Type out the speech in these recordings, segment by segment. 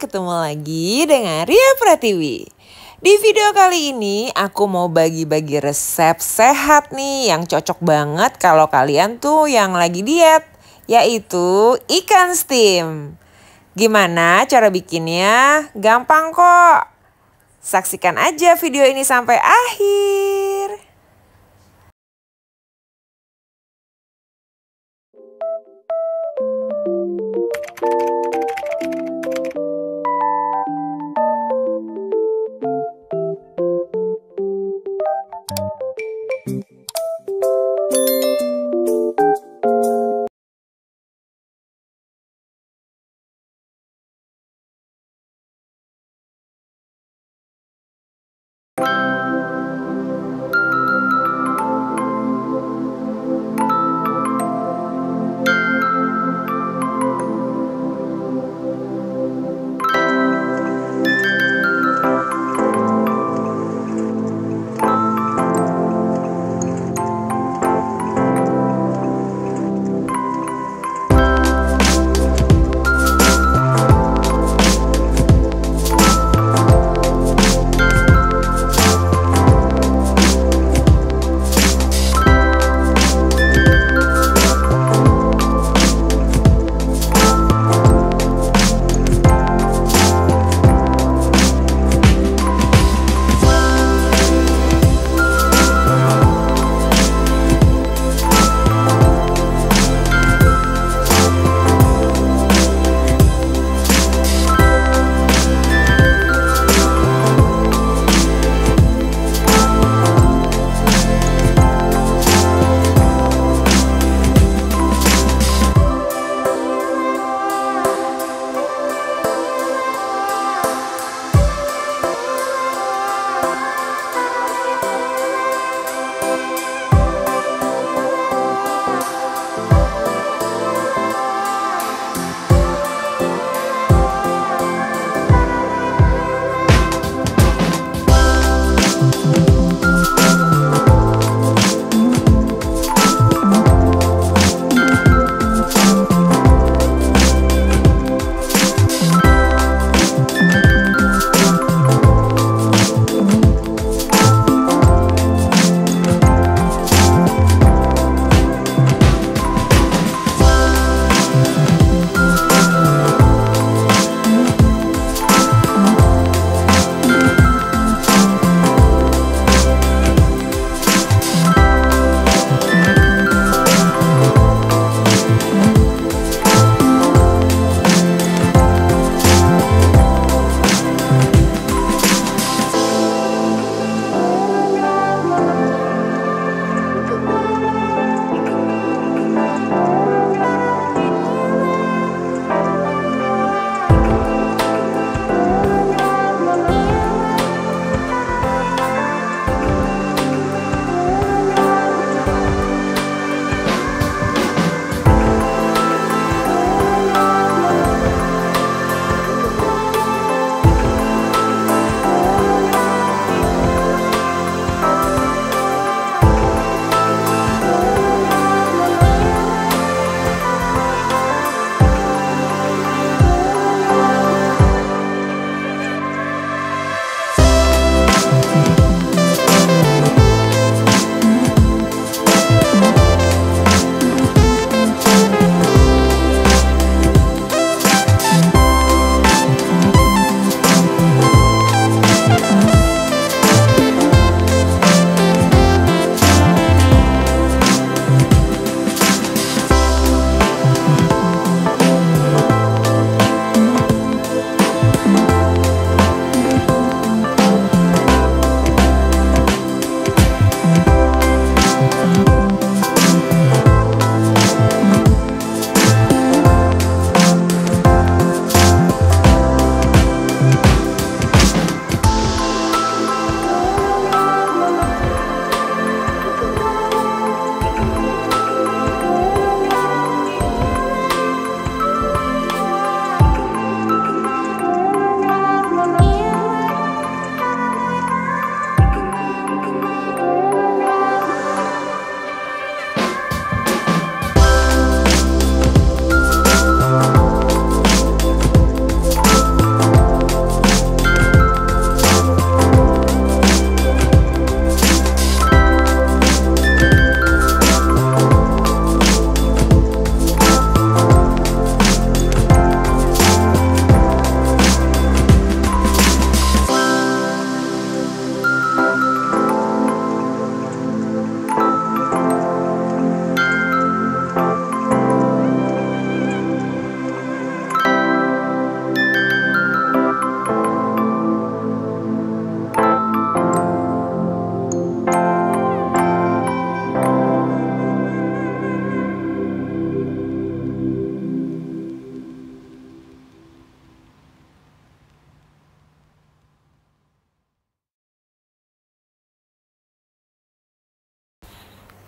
ketemu lagi dengan Ria Pratiwi. Di video kali ini aku mau bagi-bagi resep sehat nih yang cocok banget kalau kalian tuh yang lagi diet, yaitu ikan steam. Gimana cara bikinnya? Gampang kok. Saksikan aja video ini sampai akhir.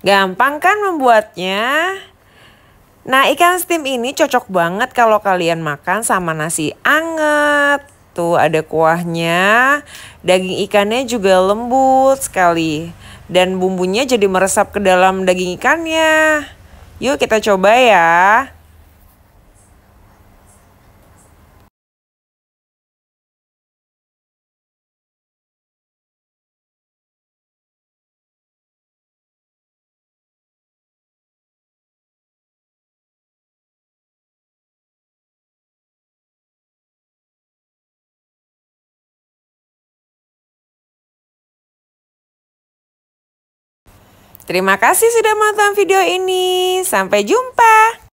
Gampang kan membuatnya? Nah, ikan steam ini cocok banget kalau kalian makan sama nasi anget. Tuh ada kuahnya, daging ikannya juga lembut sekali. Dan bumbunya jadi meresap ke dalam daging ikannya. Yuk kita coba ya. Terima kasih sudah menonton video ini. Sampai jumpa.